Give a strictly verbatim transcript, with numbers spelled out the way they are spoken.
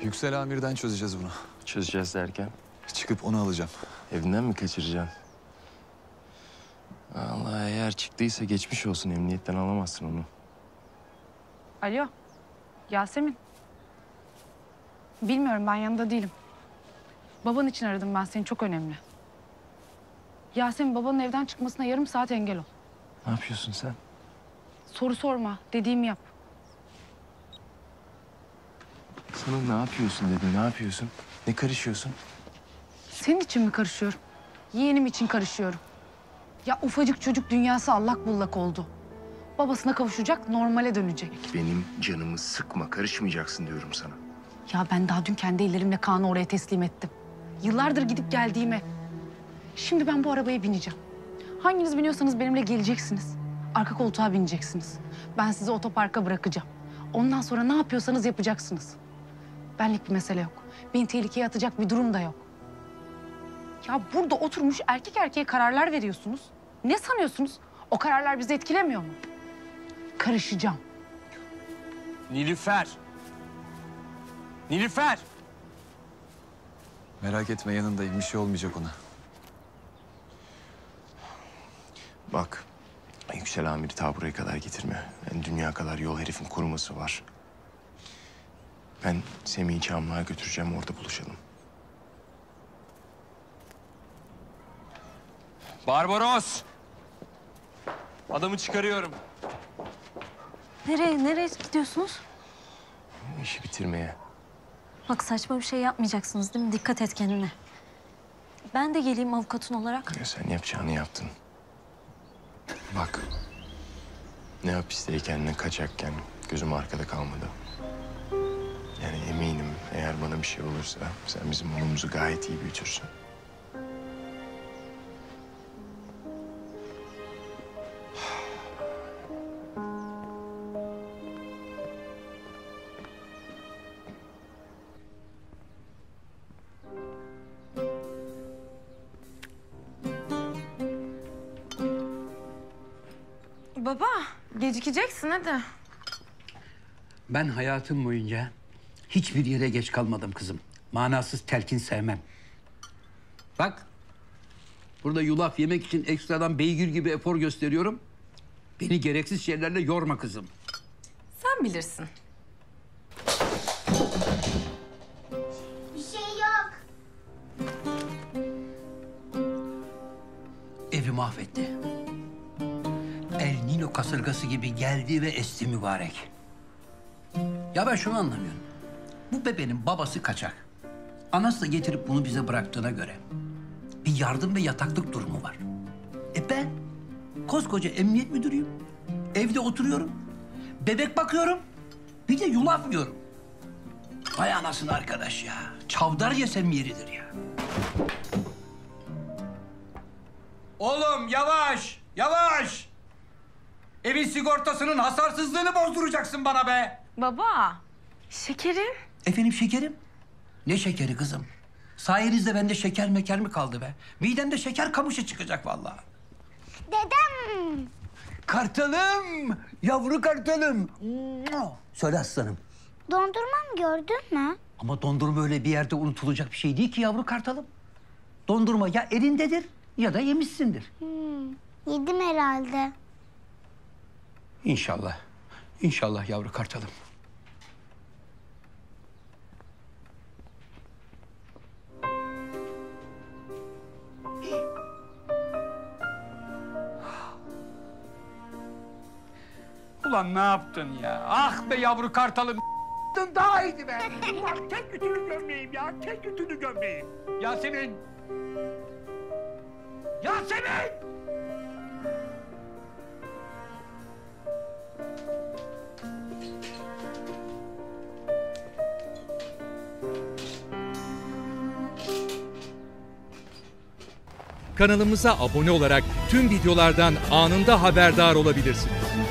Yüksel Amir'den çözeceğiz bunu. Çözeceğiz derken? Çıkıp onu alacağım. Evinden mi kaçıracaksın? Allah, eğer çıktıysa geçmiş olsun. Emniyetten alamazsın onu. Alo, Yasemin. Bilmiyorum, ben yanında değilim. Baban için aradım ben seni, çok önemli. Yasemin, babanın evden çıkmasına yarım saat engel ol. Ne yapıyorsun sen? Soru sorma, dediğimi yap. Sana ne yapıyorsun dedim, ne yapıyorsun? Ne karışıyorsun? Senin için mi karışıyorum? Yeğenim için karışıyorum. Ya ufacık çocuk dünyası allak bullak oldu. Babasına kavuşacak, normale dönecek. Benim canımı sıkma, karışmayacaksın diyorum sana. Ya ben daha dün kendi ellerimle Kaan'ı oraya teslim ettim. Yıllardır gidip geldiğime. Şimdi ben bu arabaya bineceğim. Hanginiz biniyorsanız benimle geleceksiniz. Arka koltuğa bineceksiniz. Ben sizi otoparka bırakacağım. Ondan sonra ne yapıyorsanız yapacaksınız. Benlik bir mesele yok. Beni tehlikeye atacak bir durum da yok. Ya burada oturmuş erkek erkeğe kararlar veriyorsunuz. Ne sanıyorsunuz? O kararlar bizi etkilemiyor mu? Karışacağım. Nilüfer! Nilüfer! Merak etme, yanındayım. Bir şey olmayacak ona. Bak, Yüksel Amir'i ta buraya kadar getirme. Yani dünya kadar yol, herifin koruması var. Ben Semih'i Çamlık'a götüreceğim, orada buluşalım. Barbaros! Adamı çıkarıyorum. Nereye, nereye gidiyorsunuz? İşi bitirmeye. Bak, saçma bir şey yapmayacaksınız değil mi? Dikkat et kendine. Ben de geleyim avukatın olarak. Ya sen yapacağını yaptın. Bak, ne hapisteyken ne kaçakken gözüm arkada kalmadı. Yani eminim eğer bana bir şey olursa sen bizim oğlumuzu gayet iyi büyütürsün. Baba, gecikeceksin hadi. Ben hayatım boyunca hiçbir yere geç kalmadım kızım. Manasız telkin sevmem. Bak, burada yulaf yemek için ekstradan beygir gibi efor gösteriyorum. Beni gereksiz şeylerle yorma kızım. Sen bilirsin. Bir şey yok. Evi mahvetti. El Nino kasırgası gibi geldi ve esti mübarek. Ya ben şunu anlamıyorum. Bu bebeğin babası kaçak. Anası da getirip bunu bize bıraktığına göre bir yardım ve yataklık durumu var. E ben koskoca emniyet müdürüyüm. Evde oturuyorum. Bebek bakıyorum. Bir de yulaf yiyorum. Vay anasını arkadaş ya. Çavdar yesem yeridir ya. Oğlum yavaş, yavaş. Evin sigortasının hasarsızlığını bozduracaksın bana be. Baba, şekerim. Efendim şekerim? Ne şekeri kızım? Sayenizde bende şeker meker mi kaldı be? Midemde şeker kamışı çıkacak vallahi. Dedem. Kartalım, yavru kartalım. Söyle aslanım. Dondurmam gördün mü? Ama dondurma öyle bir yerde unutulacak bir şey değil ki yavru kartalım. Dondurma ya elindedir ya da yemişsindir. Hmm, yedim herhalde. İnşallah. İnşallah yavru kartalım. Ulan ne yaptın ya? Ah be yavru kartalım. Daha iyiydi be. Ulan tek ütülü gömleğim ya. Tek ütülü gömleğim. Yasemin. Yasemin. Kanalımıza abone olarak tüm videolardan anında haberdar olabilirsiniz.